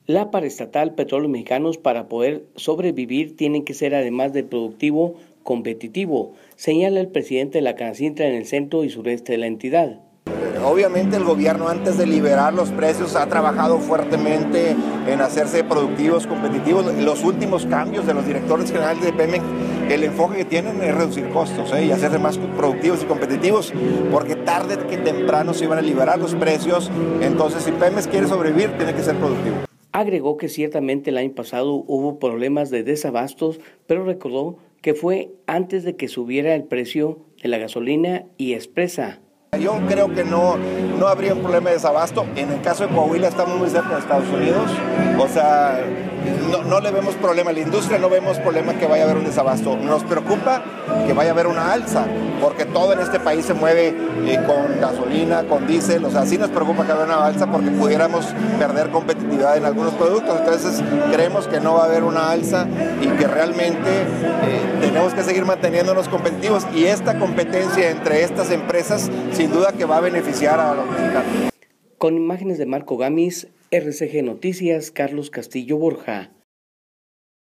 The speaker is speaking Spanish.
La paraestatal Petróleos Mexicanos, para poder sobrevivir, tienen que ser, además de productivo, competitivo, señala el presidente de la Canacintra en el centro y sureste de la entidad. Obviamente el gobierno, antes de liberar los precios, ha trabajado fuertemente en hacerse productivos, competitivos. Los últimos cambios de los directores generales de Pemex, el enfoque que tienen es reducir costos y hacerse más productivos y competitivos, porque tarde que temprano se iban a liberar los precios. Entonces, si Pemex quiere sobrevivir, tiene que ser productivo. Agregó que ciertamente el año pasado hubo problemas de desabastos, pero recordó que fue antes de que subiera el precio de la gasolina y expresa: yo creo que no habría un problema de desabasto. En el caso de Coahuila estamos muy cerca de Estados Unidos, o sea, no le vemos problema. La industria no vemos problema que vaya a haber un desabasto. Nos preocupa que vaya a haber una alza, porque todo en este país se mueve con gasolina, con diésel. O sea, sí nos preocupa que haya una alza porque pudiéramos perder competitividad en algunos productos. Entonces creemos que no va a haber una alza y que realmente tenemos que seguir manteniéndonos competitivos, y esta competencia entre estas empresas sin duda que va a beneficiar a los mexicanos. Con imágenes de Marco Gamis, RCG Noticias, Carlos Castillo Borja.